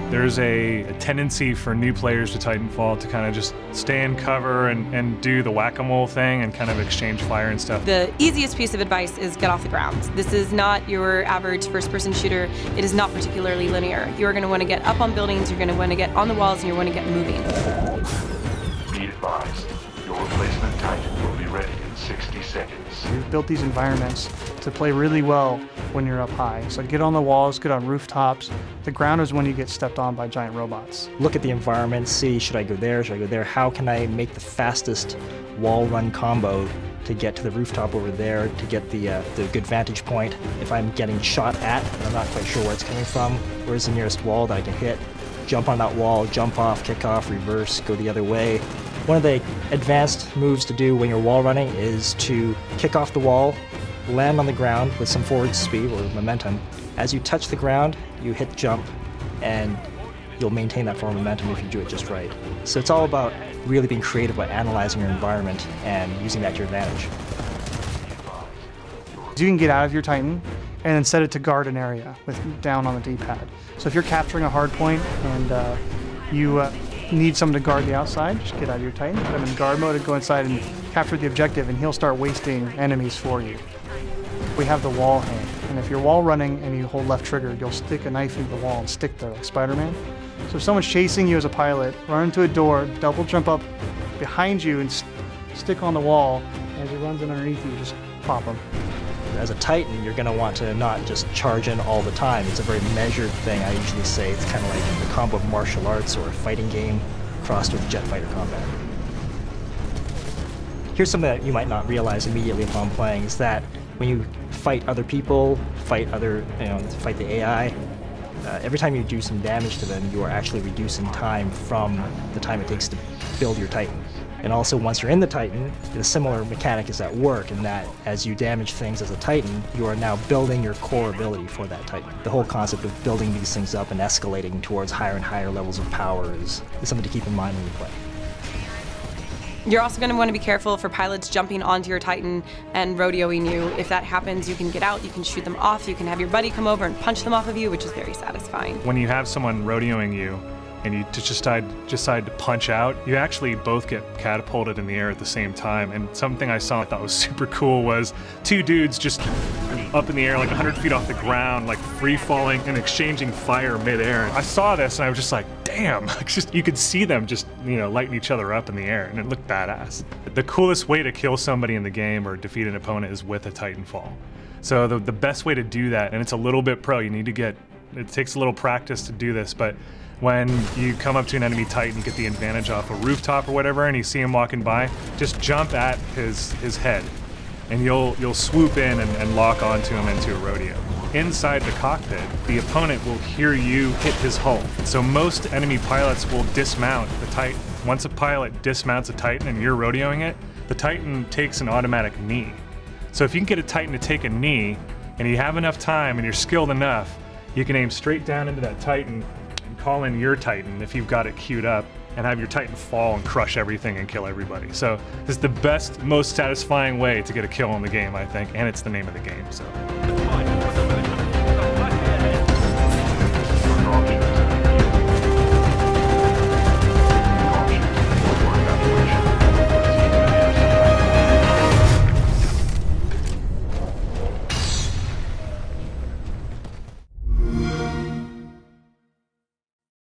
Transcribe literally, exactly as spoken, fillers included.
There's a, a tendency for new players to Titanfall to kind of just stay in cover and, and do the whack-a-mole thing and kind of exchange fire and stuff. The easiest piece of advice is get off the ground. This is not your average first-person shooter. It is not particularly linear. You're going to want to get up on buildings, you're going to want to get on the walls, and you want to get moving. Be advised, your replacement Titan will be ready in sixty seconds. We've built these environments to play really well when you're up high. So get on the walls, get on rooftops. The ground is when you get stepped on by giant robots. Look at the environment, see, should I go there, should I go there? How can I make the fastest wall run combo to get to the rooftop over there, to get the, uh, the good vantage point? If I'm getting shot at and I'm not quite sure where it's coming from, where's the nearest wall that I can hit? Jump on that wall, jump off, kick off, reverse, go the other way. One of the advanced moves to do when you're wall running is to kick off the wall, land on the ground with some forward speed or momentum. As you touch the ground, you hit jump, and you'll maintain that forward momentum if you do it just right. So it's all about really being creative about analyzing your environment and using that to your advantage. You can get out of your Titan and then set it to guard an area with down on the D-pad. So if you're capturing a hard point and uh, you uh, need someone to guard the outside, just get out of your Titan, put him in guard mode and go inside and capture the objective, and he'll start wasting enemies for you. We have the wall hang, and if you're wall running and you hold left trigger, you'll stick a knife into the wall and stick there like Spider-Man. So if someone's chasing you as a pilot, run into a door, double jump up behind you and st stick on the wall. As he runs in underneath you, just pop him. As a Titan, you're going to want to not just charge in all the time. It's a very measured thing. I usually say it's kind of like the combo of martial arts or a fighting game crossed with jet fighter combat. Here's something that you might not realize immediately upon playing, is that when you fight other people, fight other, you know, fight the A I, uh, every time you do some damage to them, you are actually reducing time from the time it takes to build your Titan. And also, once you're in the Titan, the similar mechanic is at work in that as you damage things as a Titan, you are now building your core ability for that Titan. The whole concept of building these things up and escalating towards higher and higher levels of power is, is something to keep in mind when you play. You're also going to want to be careful for pilots jumping onto your Titan and rodeoing you. If that happens, you can get out, you can shoot them off, you can have your buddy come over and punch them off of you, which is very satisfying. When you have someone rodeoing you, and you just decide, decide to punch out, you actually both get catapulted in the air at the same time. And something I saw I thought was super cool was two dudes just up in the air like one hundred feet off the ground, like free falling and exchanging fire midair. I saw this and I was just like, damn, just, you could see them just, you know, lighting each other up in the air, and it looked badass. The coolest way to kill somebody in the game or defeat an opponent is with a Titanfall. So the, the best way to do that, and it's a little bit pro, you need to get, it takes a little practice to do this, but when you come up to an enemy Titan, you get the advantage off a rooftop or whatever, and you see him walking by, just jump at his his head, and you'll you'll swoop in and, and lock onto him into a rodeo. Inside the cockpit, the opponent will hear you hit his hull. So most enemy pilots will dismount the Titan. Once a pilot dismounts a Titan and you're rodeoing it, the Titan takes an automatic knee. So if you can get a Titan to take a knee, and you have enough time and you're skilled enough, you can aim straight down into that Titan, call in your Titan if you've got it queued up, and have your Titan fall and crush everything and kill everybody. So this is the best, most satisfying way to get a kill in the game, I think, and it's the name of the game. So.